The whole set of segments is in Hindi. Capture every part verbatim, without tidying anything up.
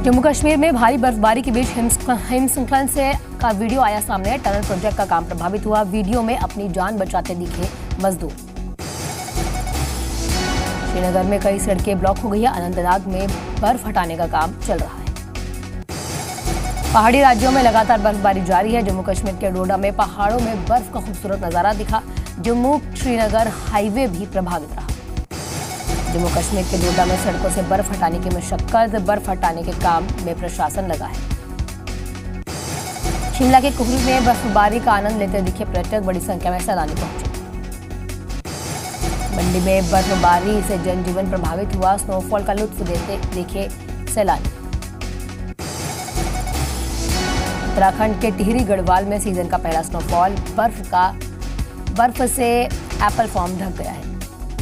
जम्मू कश्मीर में भारी बर्फबारी के बीच हिमस्खलन से का वीडियो आया सामने। टनल प्रोजेक्ट का काम प्रभावित हुआ। वीडियो में अपनी जान बचाते दिखे मजदूर। श्रीनगर में कई सड़कें ब्लॉक हो गई है। अनंतनाग में बर्फ हटाने का काम चल रहा है। पहाड़ी राज्यों में लगातार बर्फबारी जारी है। जम्मू कश्मीर के डोडा में पहाड़ों में बर्फ का खूबसूरत नजारा दिखा। जम्मू श्रीनगर हाईवे भी प्रभावित रहा। जम्मू कश्मीर के डोडा में सड़कों से बर्फ हटाने की मशक्कत। बर्फ हटाने के काम में प्रशासन लगा है। शिमला के कुफरी में बर्फबारी का आनंद लेते दिखे पर्यटक। बड़ी संख्या में सैलानी पहुंचे। मंडी में बर्फबारी से जनजीवन प्रभावित हुआ। स्नोफॉल का लुत्फ देते दिखे सैलानी। उत्तराखंड के टिहरी गढ़वाल में सीजन का पहला स्नोफॉल। बर्फ का बर्फ से एप्पल फार्म ढक गया है।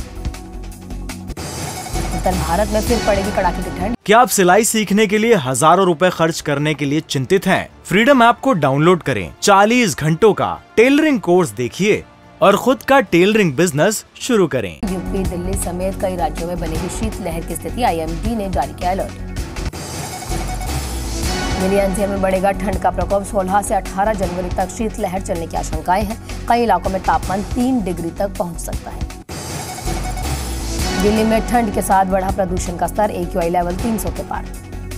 उत्तर भारत में फिर पड़ेगी कड़ाके की ठंड। क्या आप सिलाई सीखने के लिए हजारों रुपए खर्च करने के लिए चिंतित हैं? फ्रीडम ऐप को डाउनलोड करें। चालीस घंटों का टेलरिंग कोर्स देखिए और खुद का टेलरिंग बिजनेस शुरू करें। यूपी, दिल्ली समेत कई राज्यों में बनेगी शीतलहर की स्थिति। आईएमडी ने जारी किया अलर्ट। दिल्ली एनसीआर में बढ़ेगा ठंड का प्रकोप। सोलह से अठारह जनवरी तक शीतलहर चलने की आशंकाएं हैं। कई इलाकों में तापमान तीन डिग्री तक पहुंच सकता है। दिल्ली में ठंड के साथ बढ़ा प्रदूषण का स्तर। एक्यूआई लेवल तीन सौ के पार।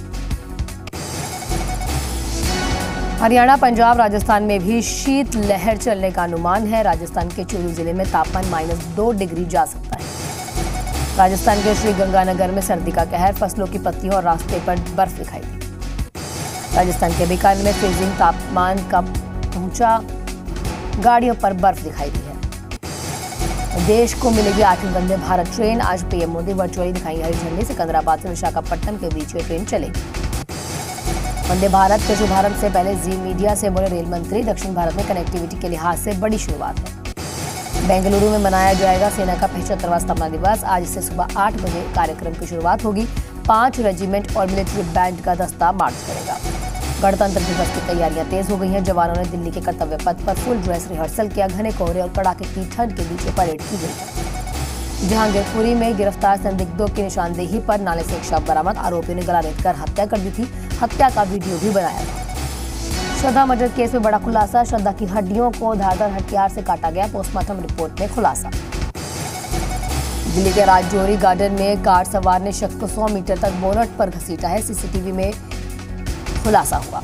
हरियाणा, पंजाब, राजस्थान में भी शीत लहर चलने का अनुमान है। राजस्थान के चूरू जिले में तापमान माइनस दो डिग्री जा सकता है। राजस्थान के श्रीगंगानगर में सर्दी का कहर। फसलों की पत्तियों और रास्ते पर बर्फ दिखाई दी। राजस्थान के बीकानेर में फ्रीजिंग तापमान का पहुंचा। गाड़ियों पर बर्फ दिखाई दी है। देश को मिलेगी आठवीं वंदे भारत ट्रेन। आज पीएम मोदी वर्चुअली दिखाएंगे हरी झंडी। सिकंदराबाद से विशाखापट्टनम के बीच ये ट्रेन चलेगी। वंदे भारत के शुभारंभ से पहले जी मीडिया से बोले रेल मंत्री। दक्षिण भारत में कनेक्टिविटी के लिहाज से बड़ी शुरुआत है। बेंगलुरु में मनाया जाएगा सेना का पचहत्तरवां स्थापना दिवस। आज से सुबह आठ बजे कार्यक्रम की शुरुआत होगी। पांच रेजिमेंट और मिलिट्री बैंड का दस्ता मार्च करेगा। गणतंत्र दिवस की तैयारियां तेज हो गई हैं। जवानों ने दिल्ली के कर्तव्य पथ पर फुल ड्रेस रिहर्सल किया। घने कोहरे और कड़ाके की ठंड के बीच परेड की गई है। जहांगीरपुरी में गिरफ्तार संदिग्धों की निशानदेही पर नाले से एक शव बरामद। आरोपियों ने गला रेतकर हत्या कर दी थी। हत्या का वीडियो भी बनाया था। श्रद्धा मर्डर केस में बड़ा खुलासा। श्रद्धा की हड्डियों को धारदार हथियार से काटा गया। पोस्टमार्टम रिपोर्ट में खुलासा। दिल्ली के राजौरी गार्डन में कार सवार ने शख्स को सौ मीटर तक बोनट पर घसीटा है। सीसीटीवी में खुलासा हुआ।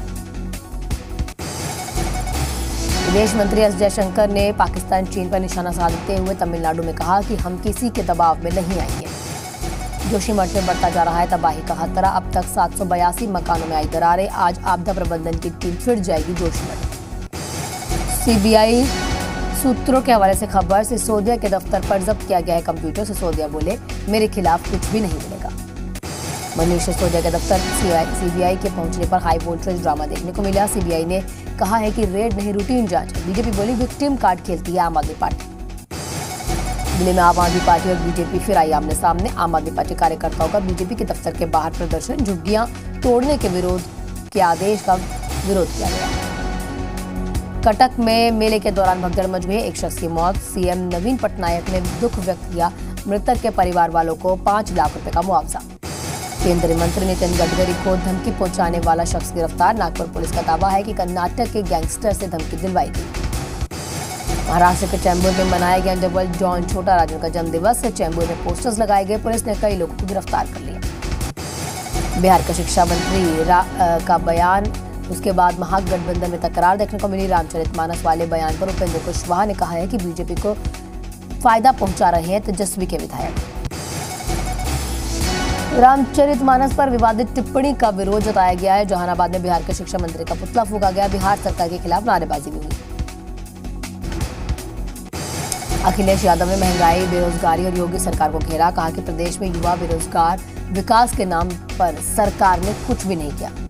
विदेश मंत्री एस जयशंकर ने पाकिस्तान चीन पर निशाना साधते हुए तमिलनाडु में कहा कि हम किसी के दबाव में नहीं आएंगे। जोशीमठ में बढ़ता जा रहा है तबाही का खतरा। अब तक सात सौ बयासी मकानों में आई दरारें। आज आपदा प्रबंधन की टीम फिर जाएगी जोशीमठ। सीबीआई सूत्रों के हवाले से खबर। सिसोदिया के दफ्तर पर जब्त किया गया है कंप्यूटर। सिसोदिया बोले मेरे खिलाफ कुछ भी नहीं मिलेगा। मनीष सिसोदिया के दफ्तर सीबीआई के पहुंचने पर हाई वोल्टेज ड्रामा देखने को मिला। सीबीआई ने कहा है कि रेड नहीं रूटीन जांच। बीजेपी बोली विक्टिम कार्ड खेलती है आम आदमी पार्टी। दिल्ली में आम आदमी पार्टी और बीजेपी फिर आई आमने सामने। आम आदमी पार्टी कार्यकर्ताओं का बीजेपी के दफ्तर के बाहर प्रदर्शन। झुग्गियां तोड़ने के विरोध के आदेश का विरोध किया गया। कटक में मेले के दौरान भगदड़ मच गई। एक शख्स की मौत। सीएम नवीन पटनायक ने दुख व्यक्त किया। मृतक के परिवार वालों को पांच लाख रुपए का मुआवजा। केंद्रीय मंत्री नितिन गडकरी को धमकी पहुंचाने वाला शख्स गिरफ्तार। नागपुर पुलिस का दावा है कि कर्नाटक के गैंगस्टर से धमकी दिलवाई गई। महाराष्ट्र के चैंबूर में मनाया गया डबल जॉन छोटा राजन का जन्मदिवस। चैंबूर में पोस्टर्स लगाए गए। पुलिस ने कई लोगों को गिरफ्तार कर लिया। बिहार के शिक्षा मंत्री का बयान। उसके बाद महागठबंधन में तकरार देखने को मिली। रामचरितमानस वाले बयान पर उपेंद्र कुशवाहा ने कहा है कि बीजेपी को फायदा पहुंचा रहे हैं तेजस्वी के विधायक। रामचरितमानस पर विवादित टिप्पणी का विरोध जताया गया है। जहानाबाद में बिहार के शिक्षा मंत्री का पुतला फूंका गया। बिहार सरकार के खिलाफ नारेबाजी भी हुई। अखिलेश यादव ने महंगाई, बेरोजगारी और योगी सरकार को घेरा। कहा कि प्रदेश में युवा बेरोजगार। विकास के नाम पर सरकार ने कुछ भी नहीं किया।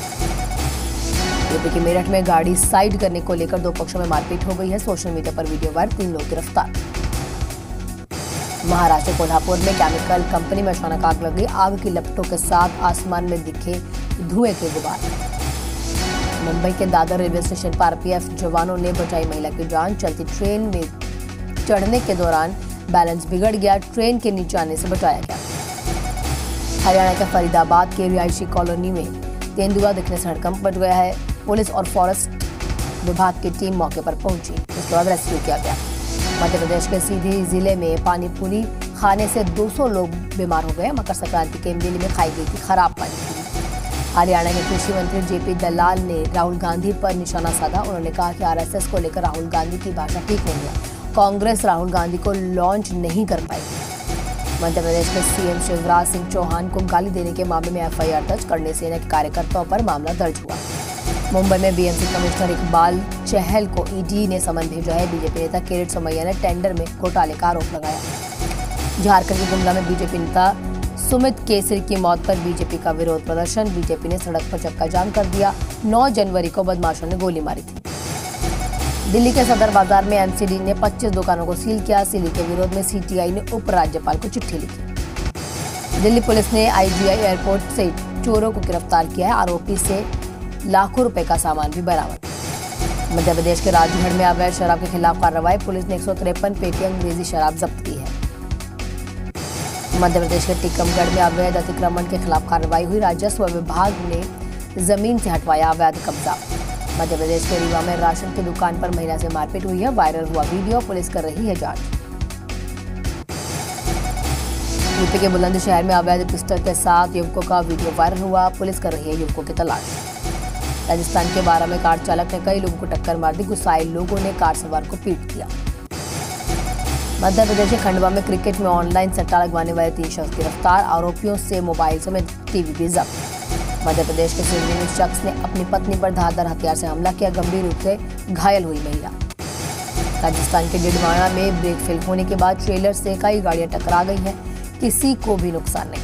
यूपी के मेरठ में गाड़ी साइड करने को लेकर दो पक्षों में मारपीट हो गई है। सोशल मीडिया पर वीडियो वायरल। तीन लोग गिरफ्तार। महाराष्ट्र कोल्हापुर में केमिकल कंपनी में अचानक आग लग गई। आग की लपटों के साथ आसमान में दिखे धुएं के गुबार। मुंबई के दादर रेलवे स्टेशन पर आरपीएफ जवानों ने बचाई महिला की जान। चलती ट्रेन में चढ़ने के दौरान बैलेंस बिगड़ गया। ट्रेन के नीचे आने से बचाया गया। हरियाणा के फरीदाबाद के रिहायशी कॉलोनी में तेंदुआ दिखने से हड़कंप मच गया है। पुलिस और फॉरेस्ट विभाग की टीम मौके पर पहुंची, उसके बाद रेस्क्यू किया गया। मध्य प्रदेश के सीधी जिले में पानीपुरी खाने से दो सौ लोग बीमार हो गए। मकर संक्रांति के मेले में खाई गई थी खराब पानीपुरी। हरियाणा के कृषि मंत्री जेपी दलाल ने राहुल गांधी पर निशाना साधा। उन्होंने कहा कि आरएसएस को लेकर राहुल गांधी की भाषा ठीक नहीं है। कांग्रेस राहुल गांधी को लॉन्च नहीं कर पाएगी। मध्य प्रदेश के सीएम शिवराज सिंह चौहान को गाली देने के मामले में एफआईआर दर्ज करने सेना के कार्यकर्ताओं पर मामला दर्ज हुआ। मुंबई में बीएमसी कमिश्नर इकबाल चहल को ईडी ने समन भेजा है। बीजेपी नेता किरीट सोमैया ने टेंडर में घोटाले का आरोप लगाया। झारखंड के गुमला में बीजेपी नेता सुमित केसरी की मौत पर बीजेपी का विरोध प्रदर्शन। बीजेपी ने सड़क पर चक्का जाम कर दिया। नौ जनवरी को बदमाशों ने गोली मारी थी। दिल्ली के सदर बाजार में एमसीडी ने पच्चीस दुकानों को सील किया। सीलिंग के विरोध में सीटीआई ने उपराज्यपाल को चिट्ठी लिखी। दिल्ली पुलिस ने आईजीआई एयरपोर्ट से चोरों को गिरफ्तार किया है। आरोपी से लाखों रुपए का सामान भी बरामद। मध्य प्रदेश के राजगढ़ में अवैध शराब के खिलाफ कार्रवाई। पुलिस ने एक सौ तिरपन पेटी अंग्रेजी शराब जब्त की है। मध्य प्रदेश के टीकमगढ़ में अवैध अतिक्रमण के खिलाफ कार्रवाई हुई। राजस्व विभाग ने जमीन से हटवाया अवैध कब्जा। मध्य प्रदेश के रीवा में राशन की दुकान पर महिला से मारपीट हुई है। वायरल हुआ वीडियो, पुलिस कर रही है जांच। यूपी के बुलंदशहर में अवैध पिस्टल के साथ युवकों का वीडियो वायरल हुआ। पुलिस कर रही है युवकों की तलाश। राजस्थान के बारा में कार चालक ने कई लोगों को टक्कर मार दी। गुस्साए लोगों ने कार सवार को पीट दिया। मध्य प्रदेश के खंडवा में क्रिकेट में ऑनलाइन सट्टा लगवाने वाले तीन शख्स गिरफ्तार। आरोपियों से मोबाइल समेत टीवी भी जब्त। मध्य प्रदेश के सिवनी में शख्स ने अपनी पत्नी पर धारदार हथियार से हमला किया। गंभीर रूप से घायल हुई महिला। राजस्थान के डिडवाना में ब्रेक फेल होने के बाद ट्रेलर से कई गाड़ियां टकरा गई हैं। किसी को भी नुकसान नहीं।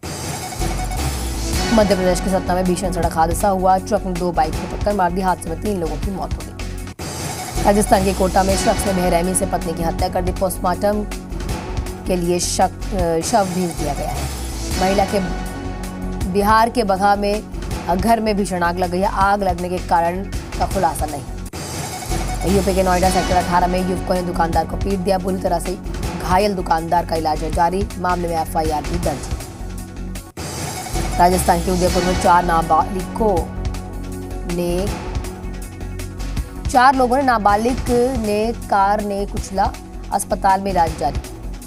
मध्य प्रदेश के सतना में भीषण सड़क हादसा हुआ। ट्रक ने दो बाइक को टक्कर मार दी। हादसे में तीन लोगों की मौत हो गई। राजस्थान के कोटा में शख्स ने बेरहमी से पत्नी की हत्या कर दी। पोस्टमार्टम के लिए शक, शव भेज दिया गया है। महिला के बिहार के बगहा में घर में भीषण आग लग गई है। आग लगने के कारण का खुलासा नहीं। यूपी के नोएडा सेक्टर अठारह में युवकों ने दुकानदार को पीट दिया। बुरी तरह से घायल दुकानदार का इलाज है जारी। मामले में एफआईआर भी दर्ज। राजस्थान के उदयपुर में चार नाबालिगों ने चार लोगों ने नाबालिग ने कार ने कुचला। अस्पताल में इलाज जारी।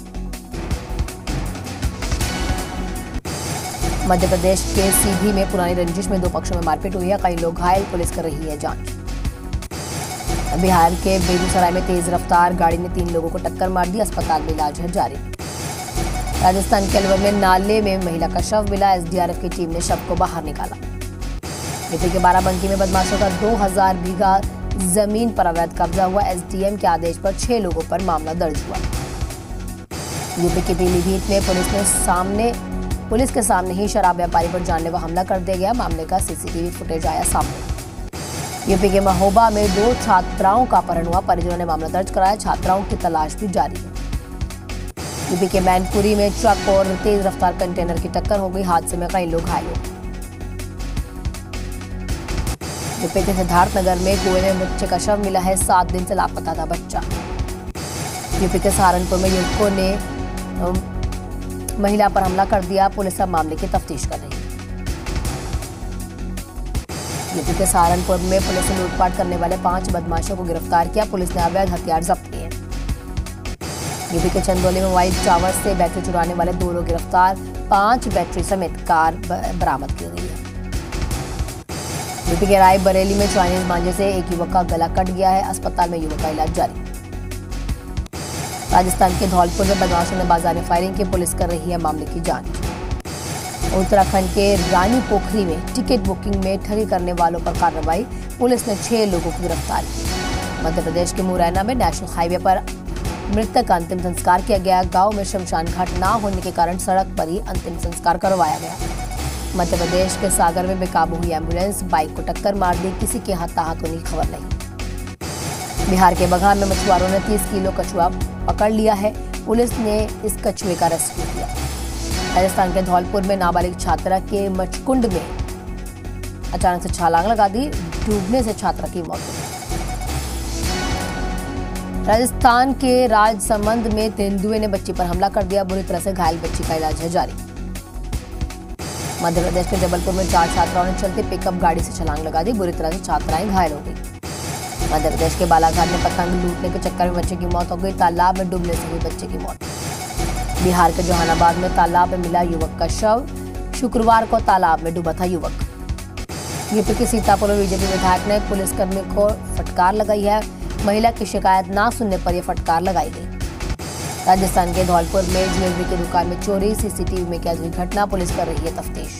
मध्य प्रदेश के सीधी में पुरानी रंजिश में दो पक्षों में मारपीट हुई है। कई लोग घायल, पुलिस कर रही है जांच। बिहार के बेगूसराय में तेज रफ्तार गाड़ी ने तीन लोगों को टक्कर मार दी। अस्पताल में इलाज है जारी। राजस्थान के अलवर में नाले में महिला का शव मिला। एसडीआरएफ की टीम ने शव को बाहर निकाला। यूपी के बाराबंकी में बदमाशों का दो हजार बीघा जमीन पर अवैध कब्जा हुआ। एसडीएम के आदेश पर छह लोगों पर मामला दर्ज हुआ। यूपी के पीलीभीत में पुलिस ने सामने पुलिस के सामने ही शराब व्यापारी पर जानलेवा हमला कर दिया गया। मामले का सीसीटीवी फुटेज आया सामने। यूपी के महोबा में दो छात्राओं का अपहरण हुआ। परिजनों ने मामला दर्ज कराया। छात्राओं की तलाश भी जारी है। यूपी के मैनपुरी में ट्रक और तेज रफ्तार कंटेनर की टक्कर हो गई। हादसे में कई लोग घायल हो। यूपी के सिद्धार्थनगर में कुएं में बच्चे का शव मिला है। सात दिन से लापता था बच्चा। यूपी के सहारनपुर में युवकों ने महिला पर हमला कर दिया। पुलिस अब मामले की तफ्तीश कर रही है। यूपी के सहारनपुर में पुलिस ने लूटपाट करने वाले पांच बदमाशों को गिरफ्तार किया। पुलिस ने अवैध हथियार जब्त किए। यूपी के चंदौली में व्हाइट टावर से बैटरी चुराने वाले दो लोग गिरफ्तार। पांच बैटरी समेत कार बरामद की गई है। यूपी के रायबरेली में चाइनीज मांझे से एक युवक का गला कट गया है। अस्पताल में युवक का इलाज जारी। राजस्थान के धौलपुर में बदमाशों ने बाजार में फायरिंग की। पुलिस कर रही है मामले की जांच। उत्तराखंड के रानी पोखरी में टिकट बुकिंग में ठगी करने वालों पर कार्रवाई। पुलिस ने छह लोगों को गिरफ्तार किया। मध्य प्रदेश के मुरैना में नेशनल हाईवे पर मृतक का अंतिम संस्कार किया गया। गांव में शमशान घाट न होने के कारण सड़क पर ही अंतिम संस्कार करवाया गया। मध्य प्रदेश के सागर में बेकाबू हुई एम्बुलेंस बाइक को टक्कर मार दी। किसी के हताहत होने की खबर नहीं। बिहार के बगहा में मछुआरों ने तीस किलो कछुआ पकड़ लिया है। पुलिस ने इस कछुए का रेस्क्यू किया। राजस्थान के धौलपुर में नाबालिग छात्रा के मचकुंड में अचानक से छलांग लगा दी। डूबने से छात्रा की मौत हो गई। राजस्थान के राजसमंद में तेंदुए ने बच्ची पर हमला कर दिया। बुरी तरह से घायल बच्ची का इलाज है जारी। मध्य प्रदेश के जबलपुर में चार छात्राओं ने चलती पिकअप गाड़ी से छलांग लगा दी। बुरी तरह से छात्राएं घायल हो गई। मध्य प्रदेश के बालाघाट में पतंग लूटने के चक्कर में बच्चे की मौत हो गई। तालाब में डूबने से हुई बच्चे की मौत। बिहार के जहानाबाद में तालाब में मिला युवक का शव। शुक्रवार को तालाब में डूबा था युवक। यूपी के सीतापुर में बीजेपी विधायक ने पुलिसकर्मी को फटकार लगाई है। महिला की शिकायत ना सुनने पर यह फटकार लगाई गई। राजस्थान के धौलपुर में ज्वेलरी की दुकान में चोरी। सीसीटीवी में कैद हुई घटना, पुलिस कर रही है तफ्तीश।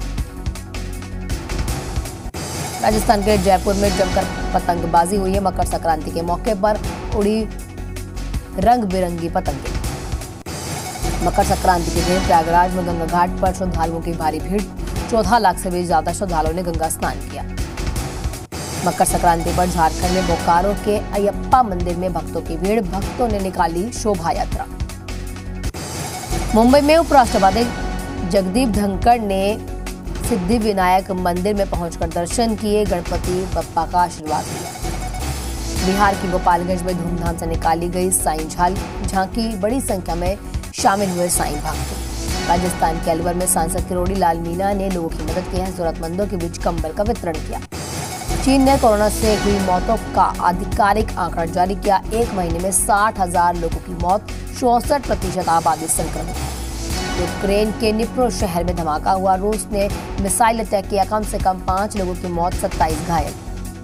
राजस्थान के जयपुर में जमकर पतंगबाजी हुई है। मकर संक्रांति के मौके पर उड़ी रंग बिरंगी पतंगे। मकर संक्रांति के दिन प्रयागराज में गंगा घाट पर श्रद्धालुओं की भारी भीड़। चौदह लाख से भी ज्यादा श्रद्धालुओं ने गंगा स्नान किया। मकर संक्रांति पर झारखंड में बोकारो के अयप्पा मंदिर में भक्तों की भीड़। भक्तों ने निकाली शोभा यात्रा। मुंबई में उपराष्ट्रपति जगदीप धनखड़ ने सिद्धि विनायक मंदिर में पहुंचकर दर्शन किए। गणपति बप्पा का आशीर्वाद लिया। बिहार की गोपालगंज में धूमधाम से निकाली गई साईं झांकी। बड़ी संख्या में शामिल हुए साईं भक्त। राजस्थान के अलवर में सांसद किरोड़ी लाल मीणा ने लोगों की मदद की है। जरूरतमंदों के बीच कंबल का वितरण किया। चीन ने कोरोना से हुई मौतों का आधिकारिक आंकड़ा जारी किया। एक महीने में साठ हजार लोगों की मौत। चौसठ प्रतिशत आबादी संक्रमित है। यूक्रेन के निप्रो शहर में धमाका हुआ। रूस ने मिसाइल अटैक किया। कम से कम पांच लोगों की मौत, सत्ताईस घायल।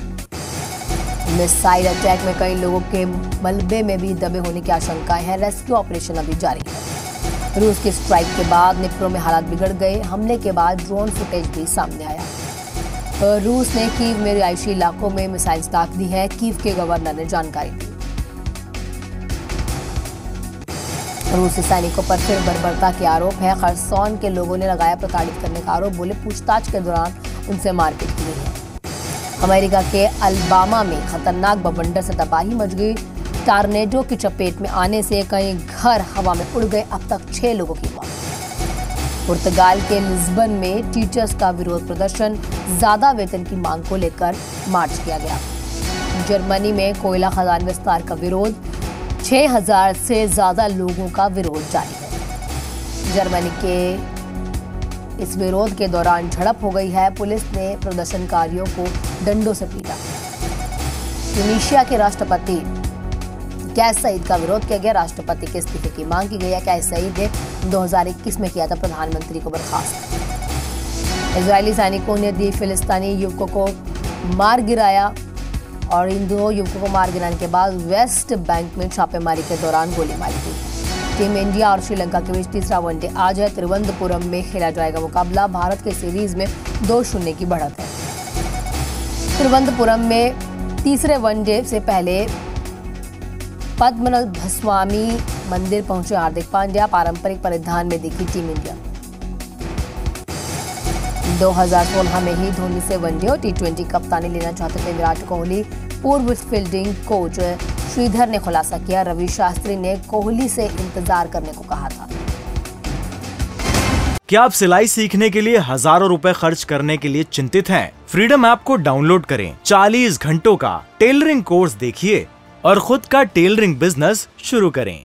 मिसाइल अटैक में कई लोगों के मलबे में भी दबे होने की आशंका है। रेस्क्यू ऑपरेशन अभी जारी है। रूस की स्ट्राइक के बाद निप्रो में हालात बिगड़ गए। हमले के बाद ड्रोन फुटेज भी सामने आया। रूस ने कीव में रिहायशी इलाकों में मिसाइल दाग दी है। कीव के गवर्नर ने जानकारी दी। रूसी सैनिकों पर फिर बर्बरता के आरोप है। खरसौन के लोगों ने लगाया प्रताड़ित करने का आरोप। बोले पूछताछ के दौरान उनसे मारपीट की गई है। अमेरिका के अलबामा में खतरनाक बवंडर से तबाही मच गई। टॉर्नेडो की चपेट में आने से कई घर हवा में उड़ गए। अब तक छह लोगों की मौत। पुर्तगाल के लिस्बन में टीचर्स का विरोध प्रदर्शन। ज्यादा वेतन की मांग को लेकर मार्च किया गया। जर्मनी में कोयला खदान विस्तार का विरोध। छह हजार से ज्यादा लोगों का विरोध जारी है। जर्मनी के इस विरोध के दौरान झड़प हो गई है। पुलिस ने प्रदर्शनकारियों को डंडों से पीटा। ट्यूनीशिया के राष्ट्रपति कैस सईद का विरोध किया गया। राष्ट्रपति के इस्तीफे की मांग की गई है। कैस सईद ने दो हज़ार इक्कीस में किया था प्रधानमंत्री को बर्खास्त। इजरायली सैनिकों ने दी फिलिस्तीनी युवकों को मार गिराया। और इन दो युवकों को मार गिराने के बाद वेस्ट बैंक में छापेमारी के दौरान गोली मारी गई। टीम इंडिया और श्रीलंका के बीच तीसरा वनडे आज है। तिरुवनंतपुरम में खेला जाएगा मुकाबला। भारत के सीरीज में दो शून्य की बढ़त है। तिरुवनंतपुरम में तीसरे वनडे से पहले पद्मनाभस्वामी मंदिर पहुंचे हार्दिक पांड्या। पारंपरिक परिधान में दिखी टीम इंडिया। दो हज़ार सोलह में ही धोनी से वनडे और टी ट्वेंटी कप्तानी लेना चाहते थे विराट कोहली। पूर्व फील्डिंग कोच श्रीधर ने खुलासा किया। रवि शास्त्री ने कोहली से इंतजार करने को कहा था। क्या आप सिलाई सीखने के लिए हजारों रुपए खर्च करने के लिए चिंतित हैं? फ्रीडम ऐप को डाउनलोड करें। चालीस घंटों का टेलरिंग कोर्स देखिए और खुद का टेलरिंग बिजनेस शुरू करें।